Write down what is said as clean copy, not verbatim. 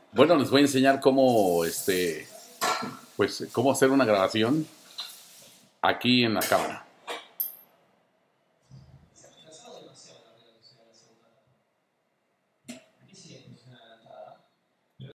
Bueno, les voy a enseñar cómo, pues, cómo hacer una grabación aquí en la cámara.